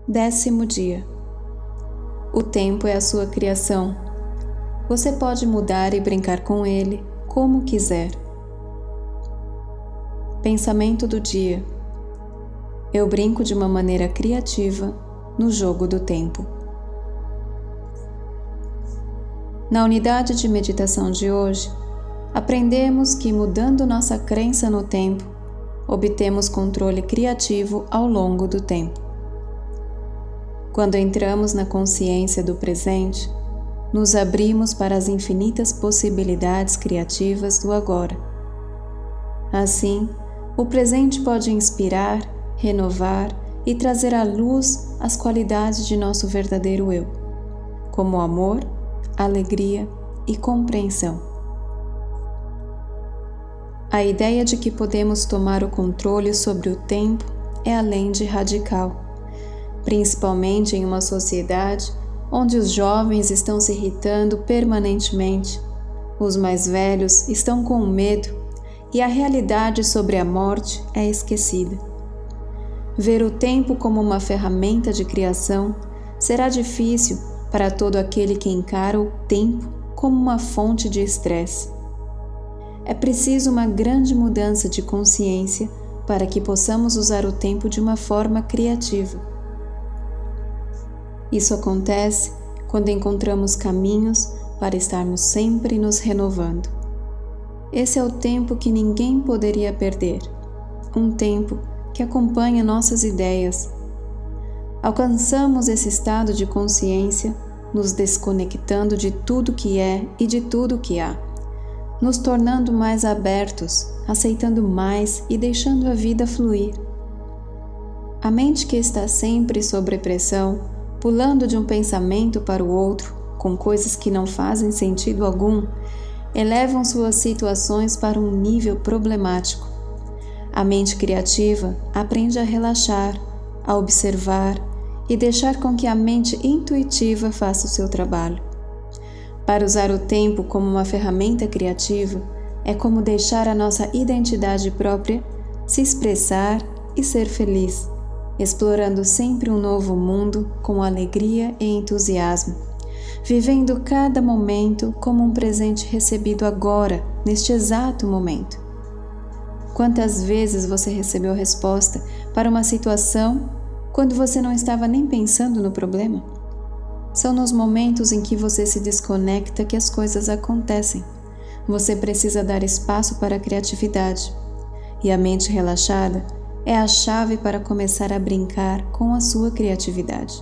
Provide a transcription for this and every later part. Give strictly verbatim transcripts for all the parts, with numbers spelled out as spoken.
Décimo dia. O tempo é a sua criação. Você pode mudar e brincar com ele como quiser. Pensamento do dia. Eu brinco de uma maneira criativa no jogo do tempo. Na unidade de meditação de hoje, aprendemos que mudando nossa crença no tempo, obtemos controle criativo ao longo do tempo. Quando entramos na consciência do presente, nos abrimos para as infinitas possibilidades criativas do agora. Assim, o presente pode inspirar, renovar e trazer à luz as qualidades de nosso verdadeiro eu, como amor, alegria e compreensão. A ideia de que podemos tomar o controle sobre o tempo é além de radical, principalmente em uma sociedade onde os jovens estão se irritando permanentemente, os mais velhos estão com medo e a realidade sobre a morte é esquecida. Ver o tempo como uma ferramenta de criação será difícil para todo aquele que encara o tempo como uma fonte de estresse. É preciso uma grande mudança de consciência para que possamos usar o tempo de uma forma criativa. Isso acontece quando encontramos caminhos para estarmos sempre nos renovando. Esse é o tempo que ninguém poderia perder, um tempo que acompanha nossas ideias. Alcançamos esse estado de consciência nos desconectando de tudo que é e de tudo que há, nos tornando mais abertos, aceitando mais e deixando a vida fluir. A mente que está sempre sob pressão, pulando de um pensamento para o outro, com coisas que não fazem sentido algum, elevam suas situações para um nível problemático. A mente criativa aprende a relaxar, a observar e deixar com que a mente intuitiva faça o seu trabalho. Para usar o tempo como uma ferramenta criativa, é como deixar a nossa identidade própria se expressar e ser feliz, explorando sempre um novo mundo com alegria e entusiasmo, vivendo cada momento como um presente recebido agora, neste exato momento. Quantas vezes você recebeu resposta para uma situação quando você não estava nem pensando no problema? São nos momentos em que você se desconecta que as coisas acontecem. Você precisa dar espaço para a criatividade, e a mente relaxada é a chave para começar a brincar com a sua criatividade.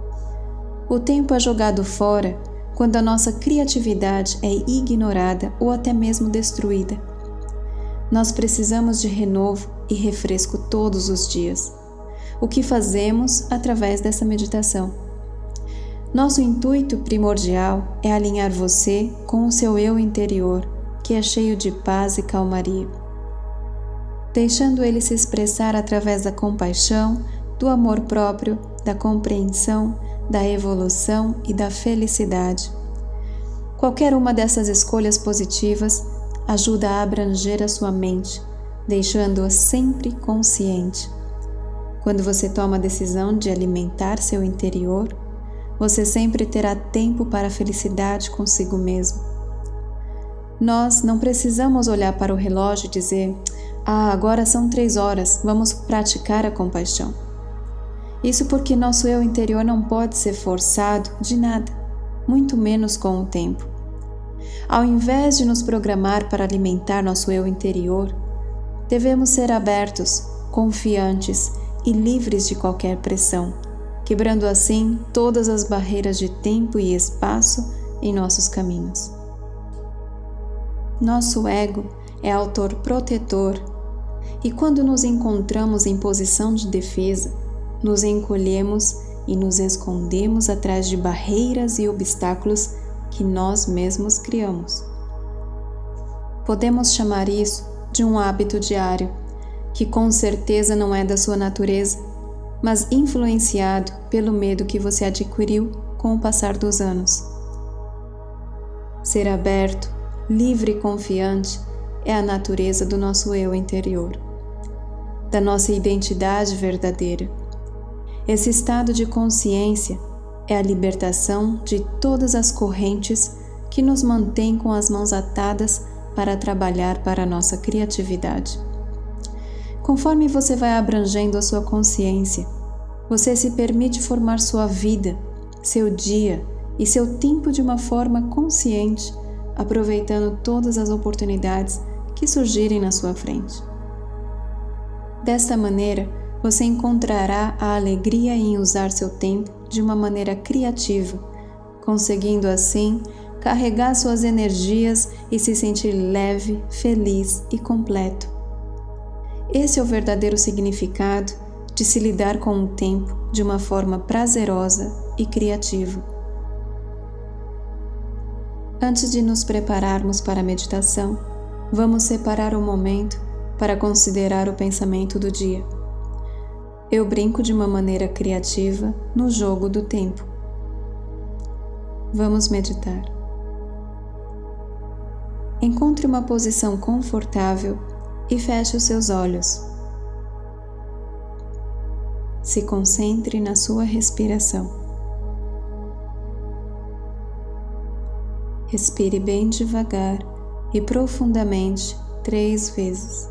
O tempo é jogado fora quando a nossa criatividade é ignorada ou até mesmo destruída. Nós precisamos de renovo e refresco todos os dias, o que fazemos através dessa meditação. Nosso intuito primordial é alinhar você com o seu eu interior, que é cheio de paz e calmaria, deixando ele se expressar através da compaixão, do amor próprio, da compreensão, da evolução e da felicidade. Qualquer uma dessas escolhas positivas ajuda a abranger a sua mente, deixando-a sempre consciente. Quando você toma a decisão de alimentar seu interior, você sempre terá tempo para a felicidade consigo mesmo. Nós não precisamos olhar para o relógio e dizer: ah, agora são três horas, vamos praticar a compaixão. Isso porque nosso eu interior não pode ser forçado de nada, muito menos com o tempo. Ao invés de nos programar para alimentar nosso eu interior, devemos ser abertos, confiantes e livres de qualquer pressão, quebrando assim todas as barreiras de tempo e espaço em nossos caminhos. Nosso ego é autor protetor, e quando nos encontramos em posição de defesa, nos encolhemos e nos escondemos atrás de barreiras e obstáculos que nós mesmos criamos. Podemos chamar isso de um hábito diário, que com certeza não é da sua natureza, mas influenciado pelo medo que você adquiriu com o passar dos anos. Ser aberto, livre e confiante é a natureza do nosso eu interior, da nossa identidade verdadeira. Esse estado de consciência é a libertação de todas as correntes que nos mantêm com as mãos atadas para trabalhar para a nossa criatividade. Conforme você vai abrangendo a sua consciência, você se permite formar sua vida, seu dia e seu tempo de uma forma consciente, aproveitando todas as oportunidades que surgirem na sua frente. Desta maneira, você encontrará a alegria em usar seu tempo de uma maneira criativa, conseguindo assim carregar suas energias e se sentir leve, feliz e completo. Esse é o verdadeiro significado de se lidar com o tempo de uma forma prazerosa e criativa. Antes de nos prepararmos para a meditação, vamos separar um momento para considerar o pensamento do dia. Eu brinco de uma maneira criativa no jogo do tempo. Vamos meditar. Encontre uma posição confortável e feche os seus olhos. Se concentre na sua respiração. Respire bem devagar e profundamente três vezes.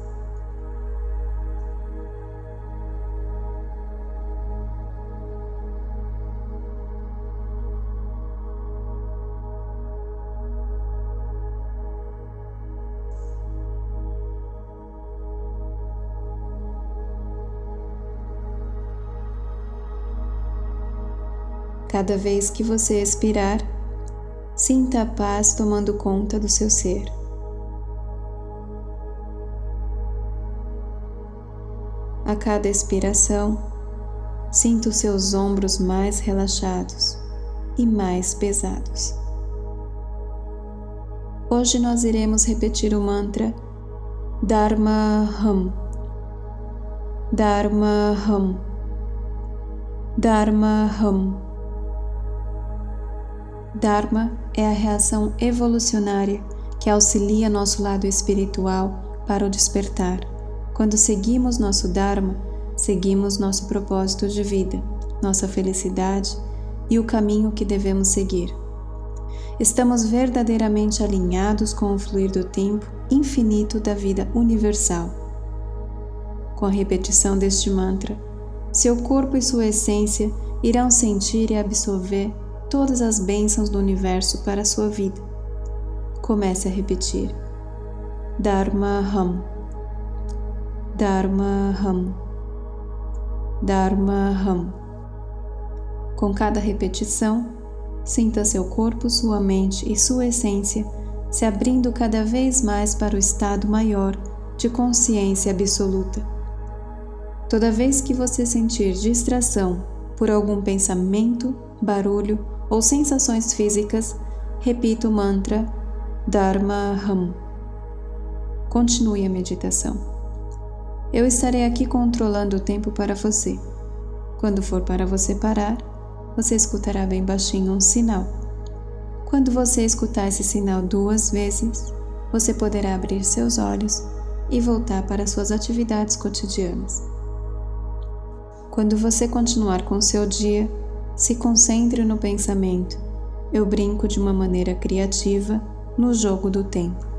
Cada vez que você expirar, sinta a paz tomando conta do seu ser. A cada expiração, sinta os seus ombros mais relaxados e mais pesados. Hoje nós iremos repetir o mantra Dharma Ham, Dharma Ham, Dharma Ham. Dharma é a reação evolucionária que auxilia nosso lado espiritual para o despertar. Quando seguimos nosso Dharma, seguimos nosso propósito de vida, nossa felicidade e o caminho que devemos seguir. Estamos verdadeiramente alinhados com o fluir do tempo infinito da vida universal. Com a repetição deste mantra, seu corpo e sua essência irão sentir e absorver todas as bênçãos do universo para a sua vida. Comece a repetir Dharma Ham, Dharma Ham, Dharma Ham. Com cada repetição, sinta seu corpo, sua mente e sua essência se abrindo cada vez mais para o estado maior de consciência absoluta. Toda vez que você sentir distração por algum pensamento, barulho ou sensações físicas, repita o mantra Dharma Ham. Continue a meditação. Eu estarei aqui controlando o tempo para você. Quando for para você parar, você escutará bem baixinho um sinal. Quando você escutar esse sinal duas vezes, você poderá abrir seus olhos e voltar para suas atividades cotidianas. Quando você continuar com seu dia, se concentre no pensamento. Eu brinco de uma maneira criativa no jogo do tempo.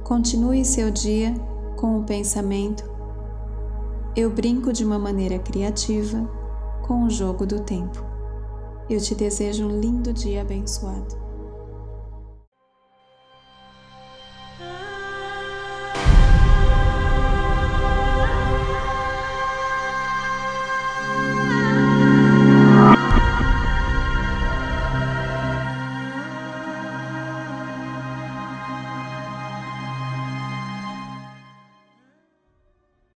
Continue seu dia com o pensamento: eu brinco de uma maneira criativa com o jogo do tempo. Eu te desejo um lindo dia abençoado.